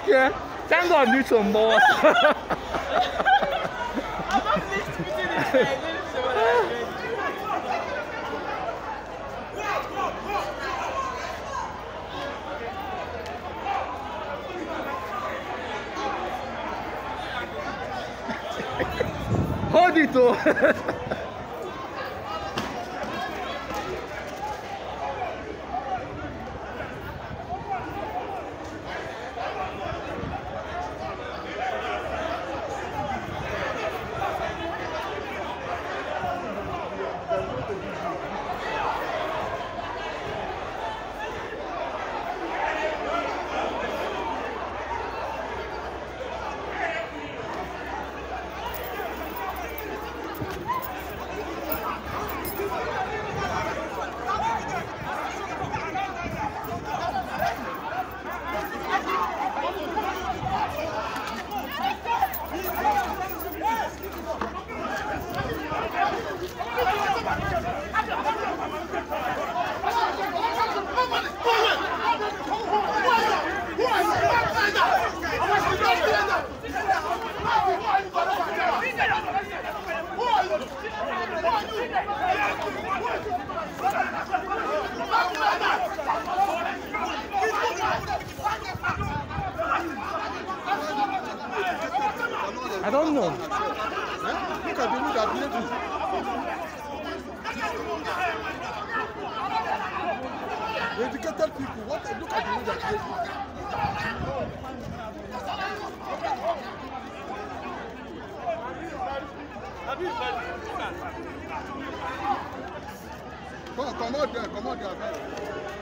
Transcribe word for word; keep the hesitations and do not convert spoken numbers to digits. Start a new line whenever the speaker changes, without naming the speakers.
Okay. Thank God you some more.
I'm not pleased to put it in there.
Hold it though. I don't know.
Huh? Look at the way that behaving. The educated people, what they look at the way that behaving. Come on, come out there, come out there.